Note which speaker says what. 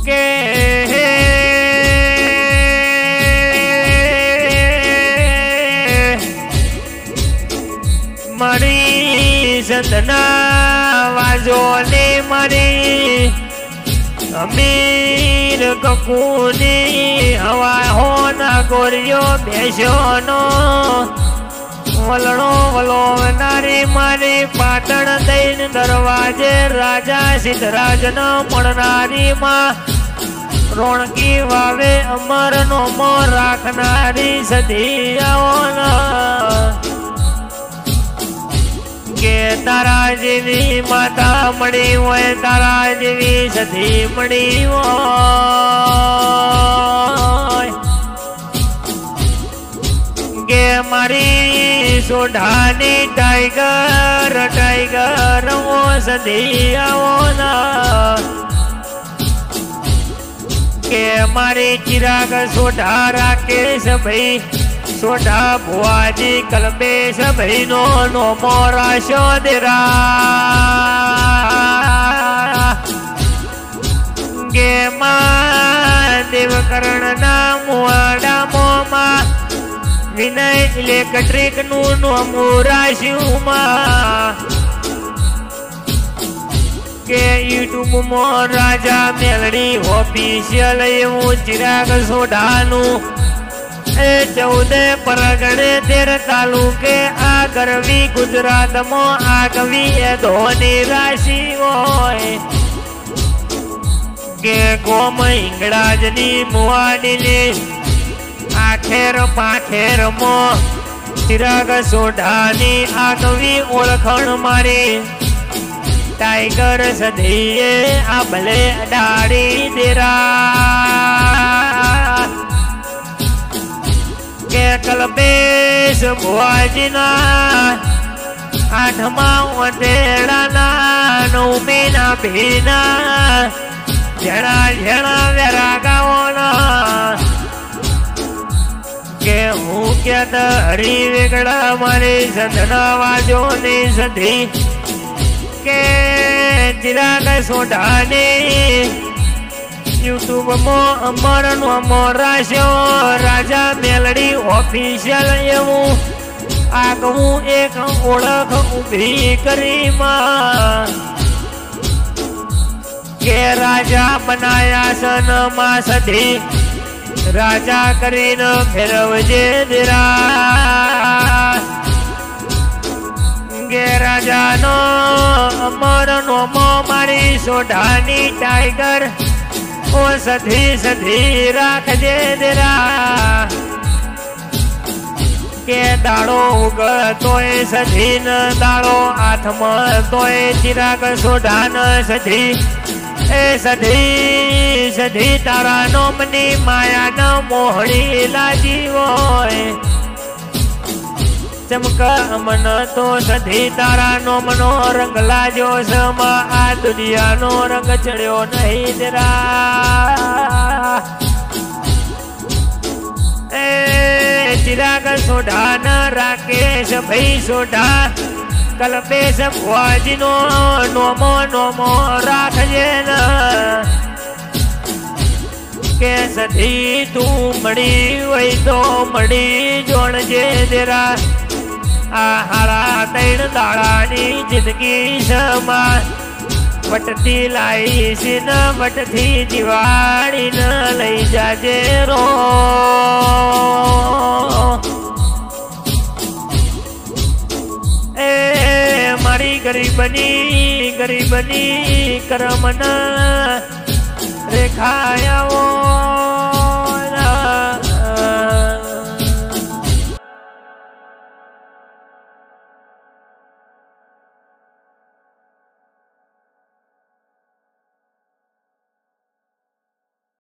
Speaker 1: કે મારી સંતના વાજો ને મારી અમીર કકુની હવા હોના ગોરિયો બેસ્યોનો વલણો વલોવનારી મારી પાટણ દઈને દરવાજે રાજા સિદ્ધરાજનો મળનારી માં રોણકી વાવે અમરનો મો રાખનારી સધિયાઓના કે તારા જેવી માતા મળી હોય તારા જેવી સધી મળી હોય કે મારી સોઢાની ટાઈગર ટાઈગર ઓ સધી આવોના કે મારી ચિરાગ સોઢા રાકેશ ભાઈ સોઢા ભુવાજી કલ્પેશ ભાઈ નો નોમો રાશો દેરા કે માં દેવકરણ ના મુવાડા મોમાં વિનય ઇલેક્ટ્રિક નું નોમું રાશ્યું માં કે યુટ્યુબ માં રાજા મેલડી ઓફિશિયલ એવું ચિરાગ સોઢાનું 14 પરગણે 13 તાલુકે આ ગરવી ગુજરાતમાં આગવી એ ધોની રાશિ હોય કે ગોમ હિંગળાજની મુવાડીની આખેર પાખેર માં ચિરાગ સોઢાની આગવી ઓળખણ મારી ટાઈગર સધીએ આ ભલે અડાડી દેરા કે કલ્પેશ ભુવાજીના 8મા ઓઢેડાના 9મીના ભીના ઝેણા ઝેણા વેરાગાઓના કે હું ક્યાંત હરી વેગડા મારી સંધના વાજોની સધી કે ચિરાગ સોઢાની યુટ્યુબ માં અમરનો મોરાશ્યો રાજા મેલડી ઓફિશિયલ એવું આગવું એક ઓળખ ઊભી કરી માં કે રાજા બનાયા સન માં સધી રાજા કરીને ફેરવજે દેરા કે રાજાનો અમરનો મો મારી સોઢાની ટાઈગર ઓ સધી સધી રાખજે દેરા કે દાડો ઉગતોય સધી ન દાડો હાથમાં તોય ચિરાગ સોઢાન સધી એ સધી સધી તારા નોમની માયા ન મોહણી લાજી હોય ચમક અમન તો સધી તારા નોમનો રંગ લાજો સમા આ દુનિયાનો રંગ ચડ્યો નહીં દેરા એ ચિરાગ સોઢા ન રાકેશ ભાઈ સોઢા કલ્પેશ ભુવાજીનો નોમો નોમો રાખજે ન કે સધી તું મળી હોય તો મળી જોણજે દેરા આ હારા 3 દાડાની જિંદગી સમા વટતી લાઈશ ન વટથી દિવાળી ન લઈ જાજે રો એ મારી ગરીબની કરમના રેખાયા